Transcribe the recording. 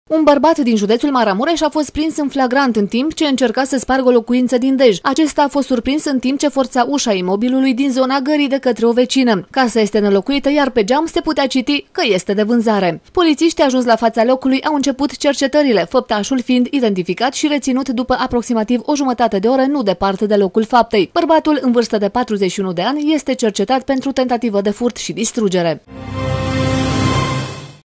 Un bărbat din județul Maramureș a fost prins în flagrant în timp ce încerca să spargă o locuință din Dej. Acesta a fost surprins în timp ce forța ușa imobilului din zona gării de către o vecină. Casa este înlocuită, iar pe geam se putea citi că este de vânzare. Polițiștii ajuns la fața locului au început cercetările, făptașul fiind identificat și reținut după aproximativ o jumătate de oră nu departe de locul faptei. Bărbatul, în vârstă de 41 de ani, este cercetat pentru tentativă de furt și distrugere.